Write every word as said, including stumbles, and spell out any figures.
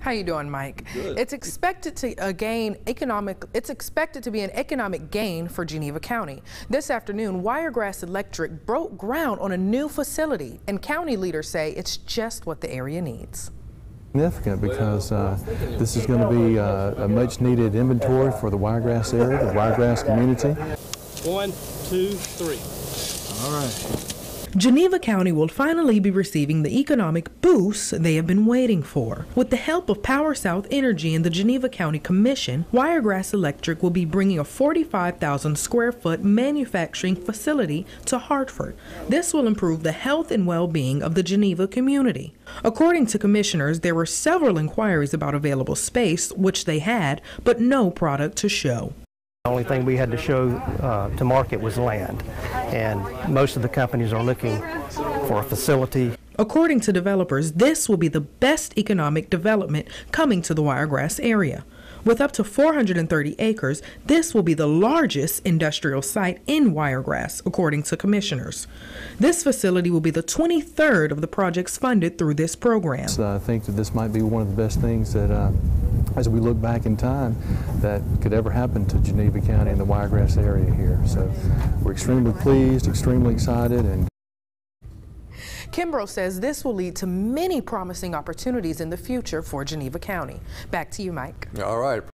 How you doing, Mike? Good. It's expected to uh, gain economic. It's expected to be an economic gain for Geneva County. This afternoon, Wiregrass Electric broke ground on a new facility, and county leaders say it's just what the area needs. Significant because uh, this is going to be uh, a much-needed inventory for the Wiregrass area, the Wiregrass community. One, two, three. All right. Geneva County will finally be receiving the economic boost they have been waiting for. With the help of Power South Energy and the Geneva County Commission, Wiregrass Electric will be bringing a forty-five thousand square foot manufacturing facility to Hartford. This will improve the health and well-being of the Geneva community. According to commissioners, there were several inquiries about available space, which they had, but no product to show. The only thing we had to show uh, to market was land, and most of the companies are looking for a facility. According to developers, this will be the best economic development coming to the Wiregrass area. With up to four hundred thirty acres, this will be the largest industrial site in Wiregrass, according to commissioners. This facility will be the twenty-third of the projects funded through this program. So I think that this might be one of the best things that, uh, as we look back in time, that could ever happen to Geneva County and the Wiregrass area here. So we're extremely pleased, extremely excited, and Kimbrough says this will lead to many promising opportunities in the future for Geneva County. Back to you, Mike. All right.